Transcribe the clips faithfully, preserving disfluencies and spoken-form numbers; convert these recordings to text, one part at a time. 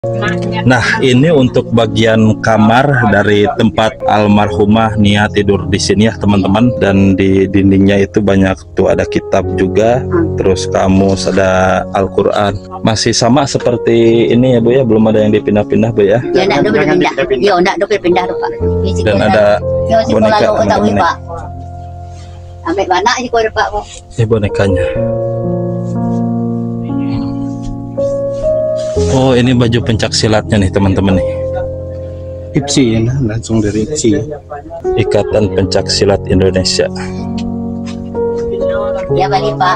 Nah, ini untuk bagian kamar dari tempat almarhumah Nia tidur di sini ya teman-teman. Dan di dindingnya itu banyak tuh ada kitab juga. Terus kamus, ada Al-Quran. Masih sama seperti ini ya Bu ya, belum ada yang dipindah-pindah Bu ya. Ya enggak ada pindah. Ya enggak ada pindah Pak. Dan ada boneka teman-teman nih. Sampai mana sih kau Pak? Ini bonekanya. Oh, ini baju pencak silatnya nih teman-teman nih. I P S I ya, langsung dari I P S I. Ikatan Pencak Silat Indonesia. Ya balik Pak.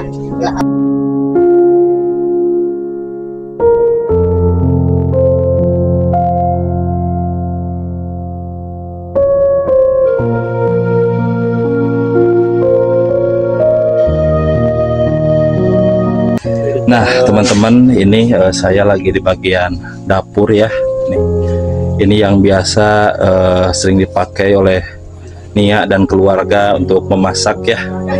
Nah teman-teman, ini uh, saya lagi di bagian dapur ya. Nih, ini yang biasa uh, sering dipakai oleh Nia dan keluarga untuk memasak ya.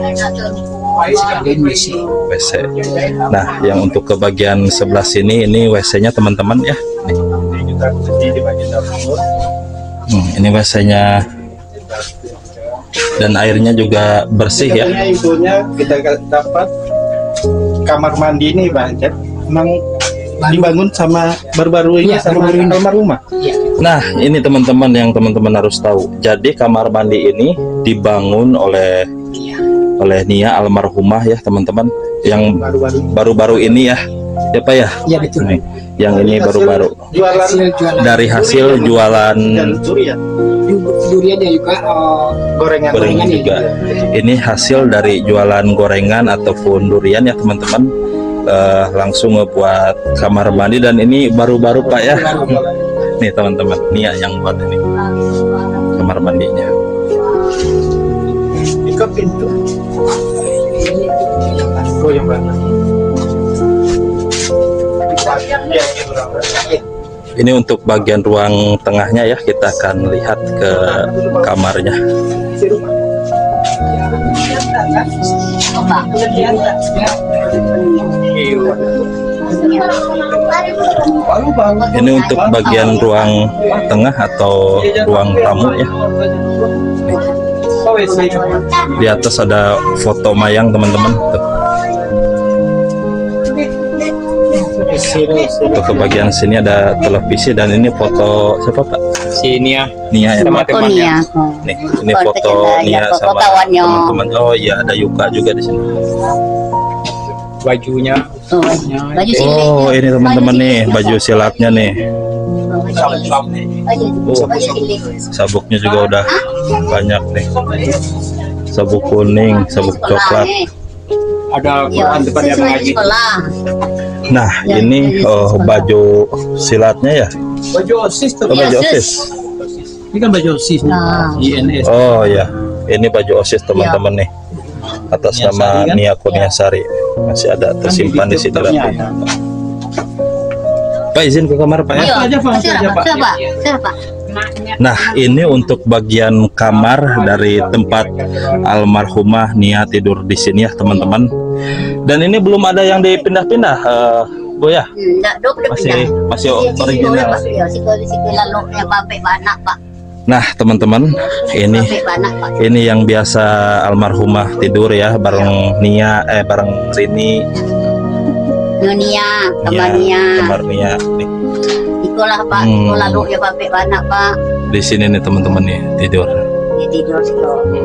W C. Nah, yang untuk ke bagian sebelah sini ini W C-nya teman-teman ya. Nih. Hmm, ini W C-nya dan airnya juga bersih ya. Itunya kita dapat kamar mandi ini Pak, memang dibangun sama baru-baru ini ya, sama almarhumah. Nah, ini teman-teman yang teman-teman harus tahu. Jadi kamar mandi ini dibangun oleh oleh Nia almarhumah ya teman-teman. Yang baru-baru ini ya, ya Pak ya. Iya betul. Nih, yang ini baru-baru. Dari hasil jualan durian juga, uh, gorengan, gorengan juga. Ini hasil dari jualan gorengan ataupun durian ya teman-teman. Uh, langsung ngebuat kamar mandi dan ini baru-baru Pak ya. Nih teman-teman, Nia yang buat ini kamar mandinya. Ke pintu. Oh yang mana? Ini untuk bagian ruang tengahnya ya, kita akan lihat ke kamarnya. Ini untuk bagian ruang tengah atau ruang tamu ya. Di atas ada foto mayang teman-teman. Untuk ke bagian sini ada televisi dan ini foto siapa Pak? Si Nia. Nia ya. Oh Nia. Nih, ini foto Nia sama teman-teman. Oh iya, ada Yuka juga di sini. Bajunya. Oh, baju silat. Oh, ini teman-teman nih, baju silatnya nih. Oh, sabuknya juga udah banyak nih. Sabuk kuning, sabuk coklat. Ada Quran depannya lagi. Nah, ini oh, baju silatnya ya. Baju OSIS tuh. Oh, baju OSIS. Ini kan baju OSIS nih. I N S. Oh ya, ini baju OSIS teman-teman nih. Atas nama Nia Kurniasari. Masih ada tersimpan di sini lah. Pak, izin ke kamar Pak ya. Aja Pak, aja Pak. Siapa? Nah, ini untuk bagian kamar dari tempat almarhumah Nia tidur di sini ya teman-teman. Dan ini belum ada yang dipindah-pindah, uh, Bu ya? Masih masih original. Nah, teman-teman, ini ini yang biasa almarhumah tidur ya bareng Nia eh bareng Rini. Nia, kamar Nia. Kamar Nia nih. Itulah Pak, hmm. lalu ya bapak anak Pak. Di sini nih teman-teman nih tidur. Ya tidur sih.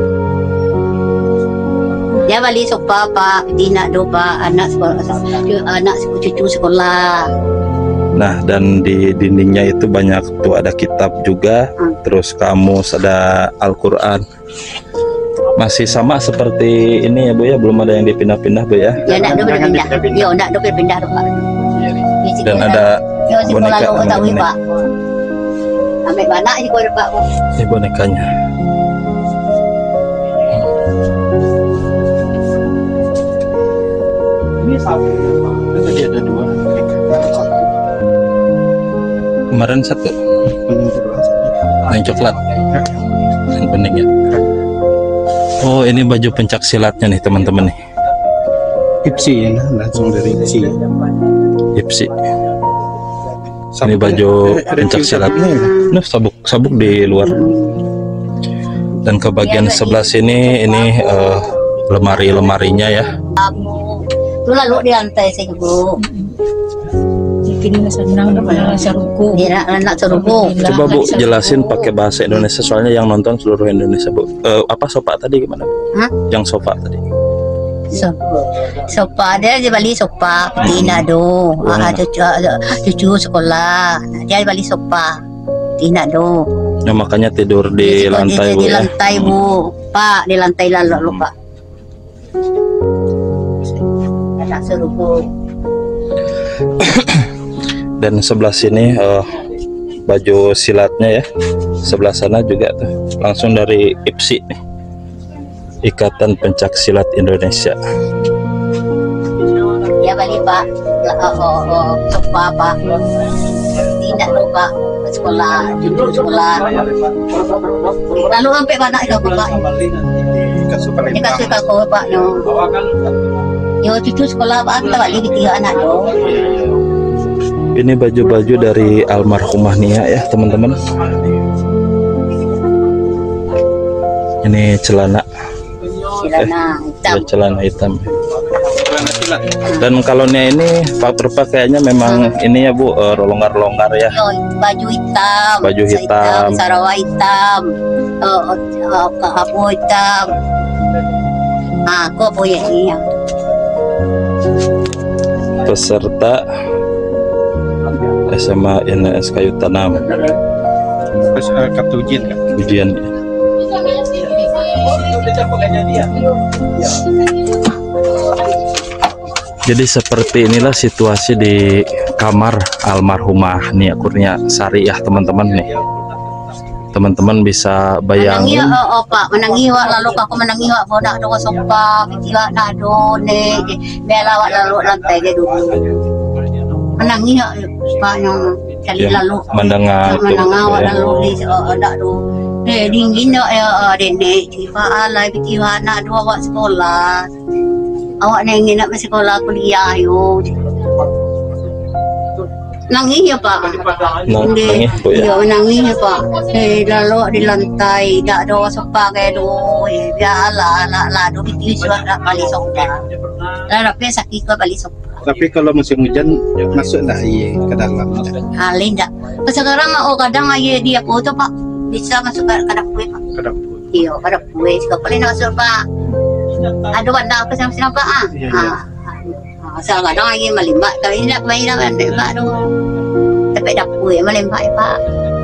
Ya balik sopa Pak, Dina do Pak, anak sekolah, anak cucu sekolah. Nah, dan di dindingnya itu banyak tuh ada kitab juga, hmm. terus kamus, ada Al-Quran. Masih sama seperti ini ya Bu ya, belum ada yang dipindah-pindah Bu ya? Ya enggak ada pindah. Ya enggak ada pindah Pak. Dan ada boneka teman-teman Pak. Sampai mana sih kau Pak? Ini bonekanya. Ini satu. Tadi ada dua. Kemarin satu. Yang coklat. Yang kuning ya. Oh, ini baju pencak silatnya nih teman-teman nih. I P S I ya, langsung dari I P S I. I P S I. Ini baju pencak silatnya. Nah, sabuk sabuk di luar. Dan ke bagian sebelah sini ini uh, lemari-lemarinya ya. Itu lalu di lantai sih Bu. Bikin senang dengan seruku. Dia anak seruku. Coba Bu jelasin pakai bahasa Indonesia soalnya yang nonton seluruh Indonesia Bu. Uh, apa sofa tadi gimana Bu? Hah? Yang sofa tadi. So, sopa dia dia balik sopa tina do. Ah cucu cucu sekolah. Dia balik sopa tina do. Ya, makanya tidur di Dia- lantai dia- Bu Di ya. lantai Bu. Pak, di lantai lalu lupa. Anak seruku. Dan sebelah sini eh, baju silatnya ya. Sebelah sana juga tuh langsung dari I P S I nih, Ikatan Pencak Silat Indonesia. Dia balik Pak. La- Oh, oh, oh, sopa Pak. Tidak lupa sekolah, cucu sekolah. Lalu sampai mana itu Pak? Dia kasih kakak Pak yo. Yo cucu sekolah Pak, kita balik tiga anak do. Ini baju-baju dari almarhumah Nia ya teman-teman. Ini celana, Silana hitam. ya, celana hitam. Dan kalau Nia ini pak berpakaiannya memang ini ya Bu, eh, longgar-longgar ya. Yo, baju hitam, Baju hitam. Sarawak hitam, oh, oh, apa hitam. Ah, aku apa ya ini? Peserta S M A N S Kayu Tanam Terus uh, kartu ujian kan? ujian. Jadi seperti inilah situasi di kamar almarhumah Nia Kurnia Sari ya teman-teman nih. Teman-teman bisa Menangi bayangin. oh, oh Pak, menangi wak lalu aku menangi wak bodak do sopa, piti wak nak do ne, bela wak lalu lantai dia dulu. Menangi wak Pak yang kali Ya, lalu. mendengar tuh, mendengar wak ya. lalu di oh, dak do. Eh dingin dak ya dene, tiba alai piti wak nak do wak sekolah. Awak nengin nak masuk sekolah kuliah yo. Nangis ya Pak. Nang- Hindi. nangis po ya. Iya, nangis ya Pak. Eh, lalo di lantai, dak ada sopa kayak do. Eh, biar ala ala ala do biti suat dak balik sopa. Lah tapi sakit ke balik sopa. Tapi kalau musim hujan masuklah air ke dalam. Halin dak. Pas sekarang oh kadang aye dia foto Pak. Bisa masuk ke kadang kue Pak. Ke dapur. Iya, kadang kue juga boleh nak masuk Pak. Ada warna apa sama siapa Pak? Ah. Iya, iya. Ah. Asal kadang aye melimbat kali nak main nak melimbat do. Tapi dak kue melimbat Pak.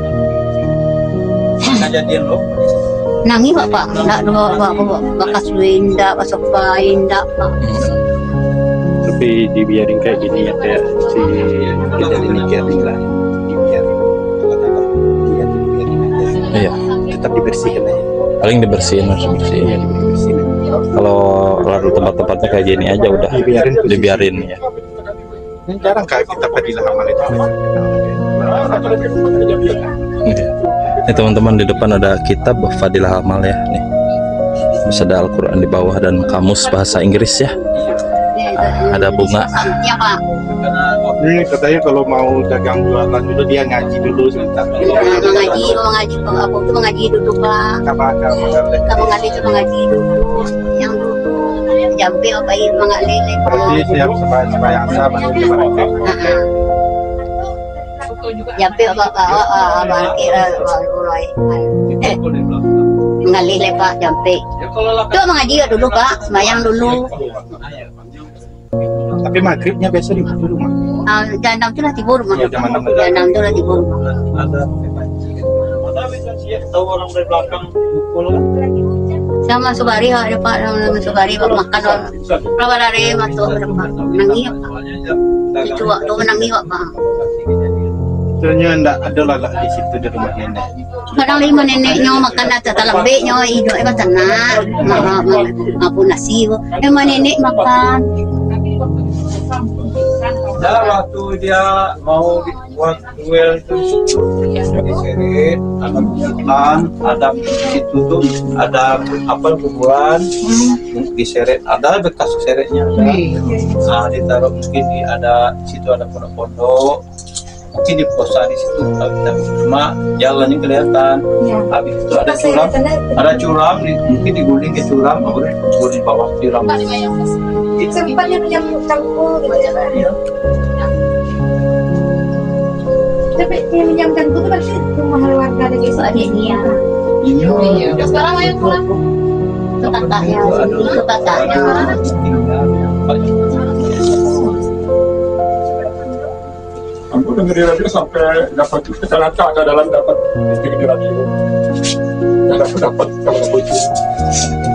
Nangis Pak Pak, nak dua Pak bekas winda, masuk winda Pak. Tapi dibiarin kayak gini ya kayak si tidak ini kayak lah. Dibiarin. Iya, dibiarin aja. Iya, Tetap dibersihkan aja. paling dibersihin harus Iya, dibersihin. dibersihin. Kalau lalu tempat-tempatnya kayak gini aja udah Dibiarin. dibiarin ya. Ini jarang kayak kita fadilah amal itu. Iya. Ini teman-teman di depan ada kitab Fadilah Amal ya nih. Bisa ada Al-Quran di bawah dan kamus bahasa Inggris ya. Ada bunga. Ya Pak. Ini katanya kalau mau dagang jualan dulu dia ngaji dulu sebentar. Nah, mengaji, mengaji Pak. Apa itu mengaji dulu Pak. Apa apa Kita mengaji itu mengaji dulu. Yang dulu. Jampi apa ini mengalili. Berarti siap sembahyang sembahyang sahabat itu mereka. Jampi apa apa apa kira mulai. Eh, mengalili Pak jampi. Itu mengaji dulu Pak. Semayang dulu. Tapi maghribnya biasa di rumah. Ah, jam enam itu lah tidur rumah. Iya, jam enam. Jam enam itu lah tidur rumah. Sama Subari ha ada Pak, nama Subari Pak makan orang. Berapa dari masuk ada Pak. Menangi ya Pak. Itu waktu menangi Pak. Sebenarnya enggak ada lah lah di situ di rumah nenek. Kadang lima neneknya makan atas lembeknya hidup apa tenang. Ma ma apa nasi. Emang nenek makan. Nah, waktu dia mau buat duel itu diseret, ada bulan, ada itu tuh, ada apa kuburan, diseret, ada bekas seretnya ada. Nah, ditaruh mungkin di ada situ ada pondok-pondok. mungkin di posa di situ tapi tapi cuma jalannya kelihatan. Ya. Habis itu ada curam, ada curam, di- mungkin diguling ke curam, kemudian di bawah curam. Sempat yang menyambut cangkul gitu ya. Iya. Tapi yang menyambut cangkul itu berarti rumah warga ada guys. Ada dia. Iya. Sekarang ayo pulang. Itu kakaknya, itu kakaknya. Aku dengerin radio sampai dapat kecelakaan ada dalam dapat istri di radio. Dan aku dapat kalau aku itu.